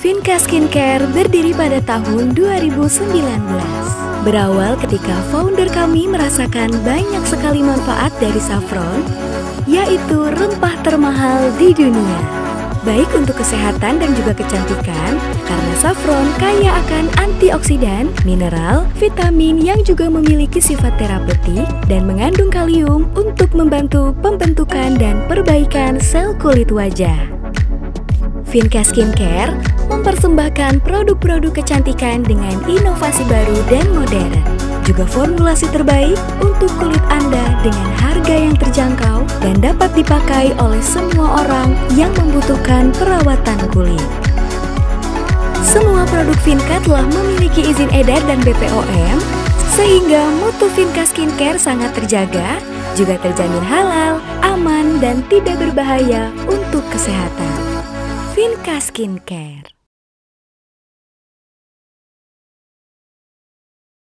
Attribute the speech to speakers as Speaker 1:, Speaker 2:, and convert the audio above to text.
Speaker 1: Vinka Skincare berdiri pada tahun 2019. Berawal ketika founder kami merasakan banyak sekali manfaat dari saffron, yaitu rempah termahal di dunia. Baik untuk kesehatan dan juga kecantikan, karena saffron kaya akan antioksidan, mineral, vitamin yang juga memiliki sifat terapeutik dan mengandung kalium untuk membantu pembentukan dan perbaikan sel kulit wajah. Vinka Skincare mempersembahkan produk-produk kecantikan dengan inovasi baru dan modern. Juga formulasi terbaik untuk kulit Anda dengan harga yang terjangkau dan dapat dipakai oleh semua orang yang membutuhkan perawatan kulit. Semua produk Vinka telah memiliki izin edar dan BPOM, sehingga mutu Vinka Skincare sangat terjaga, juga terjamin halal, aman, dan tidak berbahaya untuk kesehatan. Vinka Skincare.